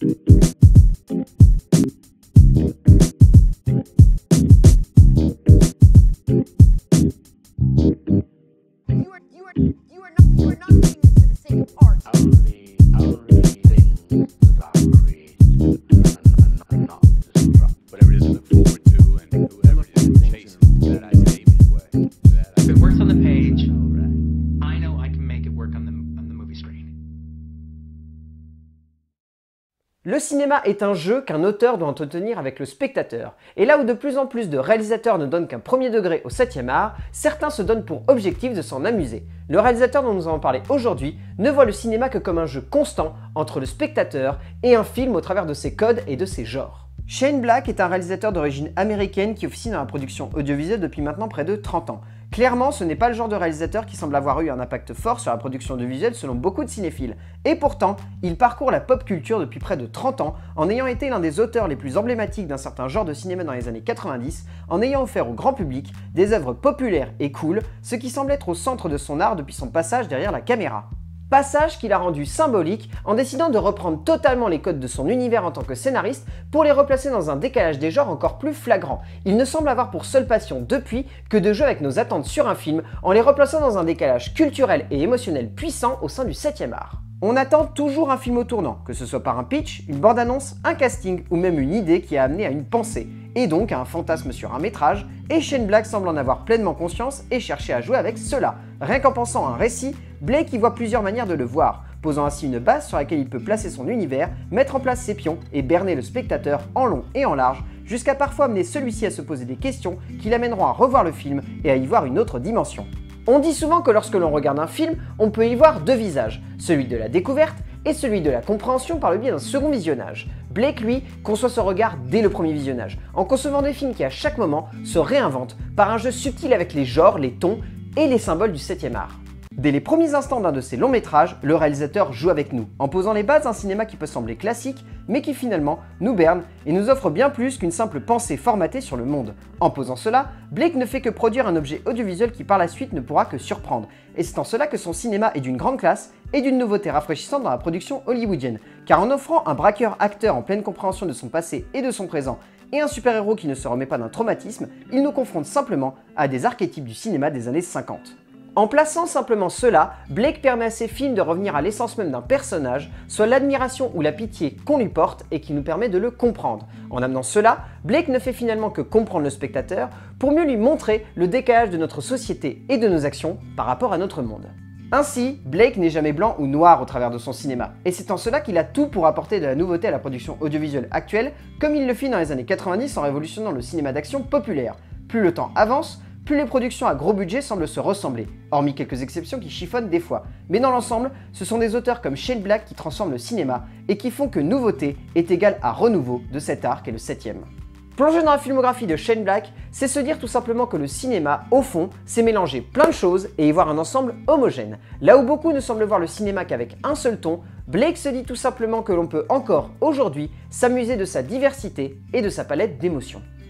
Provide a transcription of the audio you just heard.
Le cinéma est un jeu qu'un auteur doit entretenir avec le spectateur. Et là où de plus en plus de réalisateurs ne donnent qu'un premier degré au 7e art, certains se donnent pour objectif de s'en amuser. Le réalisateur dont nous allons parler aujourd'hui ne voit le cinéma que comme un jeu constant entre le spectateur et un film au travers de ses codes et de ses genres. Shane Black est un réalisateur d'origine américaine qui officie dans la production audiovisuelle depuis maintenant près de 30 ans. Clairement, ce n'est pas le genre de réalisateur qui semble avoir eu un impact fort sur la production audiovisuelle selon beaucoup de cinéphiles. Et pourtant, il parcourt la pop culture depuis près de 30 ans en ayant été l'un des auteurs les plus emblématiques d'un certain genre de cinéma dans les années 90, en ayant offert au grand public des œuvres populaires et cool, ce qui semble être au centre de son art depuis son passage derrière la caméra. Passage qu'il a rendu symbolique en décidant de reprendre totalement les codes de son univers en tant que scénariste pour les replacer dans un décalage des genres encore plus flagrant. Il ne semble avoir pour seule passion depuis que de jouer avec nos attentes sur un film en les replaçant dans un décalage culturel et émotionnel puissant au sein du 7e art. On attend toujours un film au tournant, que ce soit par un pitch, une bande-annonce, un casting ou même une idée qui a amené à une pensée, et donc à un fantasme sur un métrage, et Shane Black semble en avoir pleinement conscience et chercher à jouer avec cela. Rien qu'en pensant à un récit, Blake y voit plusieurs manières de le voir, posant ainsi une base sur laquelle il peut placer son univers, mettre en place ses pions et berner le spectateur en long et en large, jusqu'à parfois amener celui-ci à se poser des questions qui l'amèneront à revoir le film et à y voir une autre dimension. On dit souvent que lorsque l'on regarde un film, on peut y voir deux visages, celui de la découverte et celui de la compréhension par le biais d'un second visionnage. Blake, lui, conçoit ce regard dès le premier visionnage, en concevant des films qui à chaque moment se réinventent par un jeu subtil avec les genres, les tons et les symboles du 7e art. Dès les premiers instants d'un de ses longs métrages, le réalisateur joue avec nous, en posant les bases d'un cinéma qui peut sembler classique, mais qui finalement nous berne et nous offre bien plus qu'une simple pensée formatée sur le monde. En posant cela, Blake ne fait que produire un objet audiovisuel qui par la suite ne pourra que surprendre. Et c'est en cela que son cinéma est d'une grande classe et d'une nouveauté rafraîchissante dans la production hollywoodienne. Car en offrant un braqueur-acteur en pleine compréhension de son passé et de son présent, et un super-héros qui ne se remet pas d'un traumatisme, il nous confronte simplement à des archétypes du cinéma des années 50. En plaçant simplement cela, Blake permet à ses films de revenir à l'essence même d'un personnage, soit l'admiration ou la pitié qu'on lui porte et qui nous permet de le comprendre. En amenant cela, Blake ne fait finalement que comprendre le spectateur pour mieux lui montrer le décalage de notre société et de nos actions par rapport à notre monde. Ainsi, Blake n'est jamais blanc ou noir au travers de son cinéma, et c'est en cela qu'il a tout pour apporter de la nouveauté à la production audiovisuelle actuelle, comme il le fit dans les années 90 en révolutionnant le cinéma d'action populaire. Plus le temps avance, plus les productions à gros budget semblent se ressembler, hormis quelques exceptions qui chiffonnent des fois. Mais dans l'ensemble, ce sont des auteurs comme Shane Black qui transforment le cinéma et qui font que nouveauté est égale à renouveau de cet art qu'est le 7e. Plonger dans la filmographie de Shane Black, c'est se dire tout simplement que le cinéma, au fond, c'est mélanger plein de choses et y voir un ensemble homogène. Là où beaucoup ne semblent voir le cinéma qu'avec un seul ton, Blake se dit tout simplement que l'on peut encore, aujourd'hui, s'amuser de sa diversité et de sa palette d'émotions.